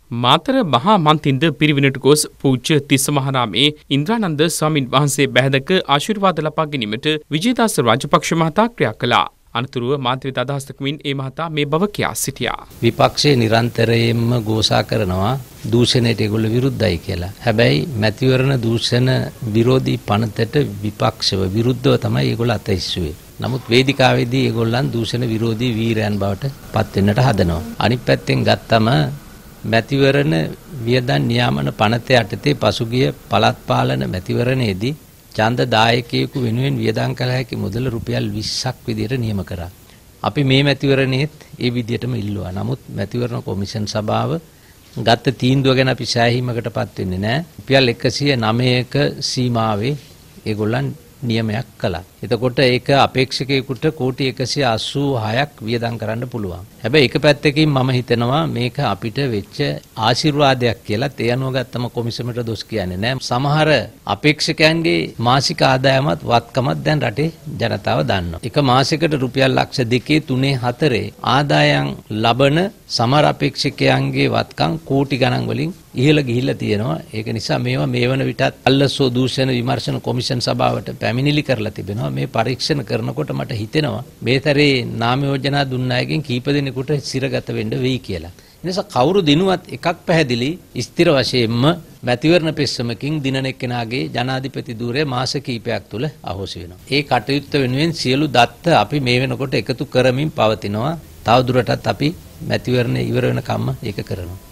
මාතර මහා මන්තින්ද පිරිවෙනට ගොස් පූජ්‍ය තිස්සමහානාමේ ඉන්ද්‍රානන්ද ස්වාමින් වහන්සේ බැහැදක ආශිර්වාද ලබා ගැනීමට විජේදාස රාජපක්ෂ මහතා ක්‍රියා කළා. අනතුරුව මාතෘ අදහසකින් ඒ මහතා මේ බව කියා සිටියා. විපක්ෂයේ නිරන්තරයෙන්ම ഘോഷා කරනවා දූෂණයට ඒගොල්ලෝ විරුද්ධයි කියලා. හැබැයි මැතිවරණ දූෂණ විරෝධී පනතට විපක්ෂව විරුද්ධව තමයි ඒගොල්ලෝ අතහිස්සුවේ. නමුත් වේදිකාවේදී ඒගොල්ලන් දූෂණ විරෝධී වීරයන් බවට පත් වෙන්නට හදනවා. අනිත් පැත්තෙන් ගත්තම මැතිවරණ වියදම් නියාමන පනත යටතේ පසුගිය පළාත් පාලන මැතිවරණයේදී ඡන්ද දායකයෙකු වෙනුවෙන් වියදම් කළ හැකි මුදල රුපියල් 20ක් විදිහට නියම කරා. අපි මේ මැතිවරණයේත් ඒ විදිහටම ඉල්ලුවා. නමුත් මැතිවරණ කොමිෂන් සභාව ගත තීන්දුව ගැන අපි සෑහීමකටපත් වෙන්නේ නැහැ. රුපියල් 109ක සීමාවේ ඒගොල්ලන් නියමයක් කළා. එතකොට ඒක අපේක්ෂකයෙකුට කෝටි 186ක් වියදම් කරන්න පුළුවන්. හැබැයි එක පැත්තකින් මම හිතනවා මේක අපිට වෙච්ච ආශිර්වාදයක් කියලා. ඒ අනුව ගත්තම කොමිසමට දොස් කියන්නේ නැහැ. සමහර අපේක්ෂකයන්ගේ මාසික ආදායමත් වත්කමත් දැන් රටේ ජනතාව දන්නවා. එක මාසයකට රුපියල් ලක්ෂ 2, 3, 4 ආදායම් ලබන සමහර අපේක්ෂකයන්ගේ වත්කම් කෝටි ගණන් වලින් ඉහළ ගිහිල්ලා තියෙනවා. ඒක නිසා මේවා මේ වන විටත් අල්ලසෝ දූෂණ විමර්ශන කොමිෂන් සභාවට පැමිණිලි කරලා තිබෙනවා. මේ පරීක්ෂණ කරනකොට මට හිතෙනවා මේතරේ නාම යෝජනා දුන්න අයගෙන් කීප දෙනෙකුට සිරගත වෙන්න වෙයි කියලා. ඒ නිසා කවුරු දිනුවත් එකක් පැහැදිලි ස්ථිර වශයෙන්ම මැතිවරණ පෙස්සමකින් දිනන එක්කෙනාගේ ජනාධිපති ධූරය මාස කිහිපයක් තුල අහෝසි වෙනවා. ඒ කටයුත්ත වෙනුවෙන් සියලු දත්ත අපි මේ වෙනකොට එකතු කරමින් පවතිනවා. තවදුරටත් අපි මැතිවරණ ඉවර වෙනකම්ම ඒක කරනවා.